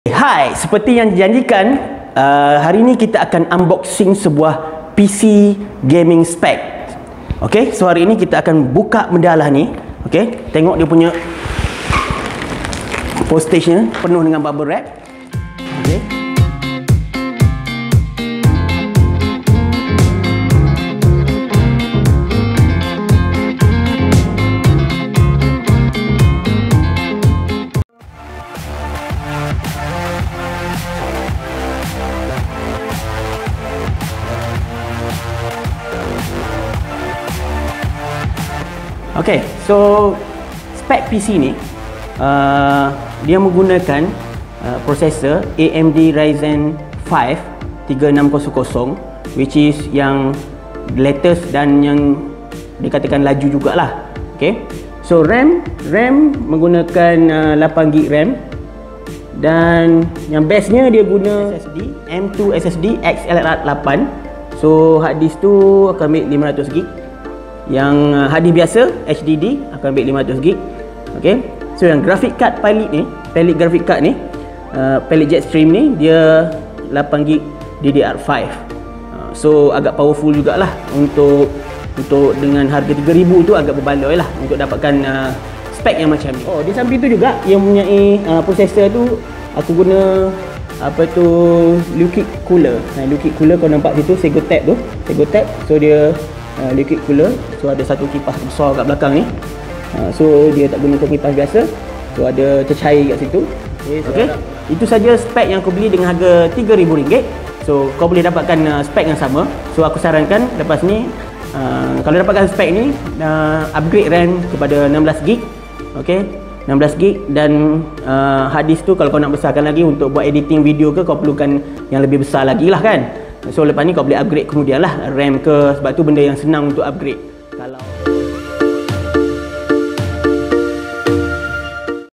Hai, seperti yang dijanjikan, hari ini kita akan unboxing sebuah PC gaming spec. Okey, so hari ini kita akan buka benda lah ni. Okey, tengok dia punya postage-nya penuh dengan bubble wrap. Okey. Okay, so spek PC ni dia menggunakan prosesor AMD Ryzen 5 3600, which is yang latest dan yang dikatakan laju jugalah. Okay, so RAM menggunakan 8GB RAM, dan yang bestnya dia guna SSD M2 SSD XLR8. So hard disk tu akan ambil 500GB. Yang hard disk biasa HDD akan ambil 500GB. Okey. So yang graphic card palette graphic card ni, palette Jetstream ni dia 8GB DDR5. So agak powerful jugalah untuk dengan harga 3000 tu agak berbaloi lah untuk dapatkan spek yang macam ni. Oh, di samping tu juga yang mempunyai prosesor tu aku guna liquid cooler. Liquid cooler kau nampak situ Segotep tu, Segotep. So dia liquid cooler. So ada satu kipas besar kat belakang ni. So dia tak gunakan kipas biasa. So ada tercair kat situ. Okey. Itu saja spek yang aku beli dengan harga RM3000. So kau boleh dapatkan spek yang sama. So aku sarankan lepas ni kalau dapatkan spek ni upgrade RAM kepada 16GB. Okey. 16GB dan hard disk tu kalau kau nak besarkan lagi untuk buat editing video ke, kau perlukan yang lebih besar lagi lah kan. So lepas ni kau boleh upgrade kemudian lah RAM ke, sebab tu benda yang senang untuk upgrade. Kalau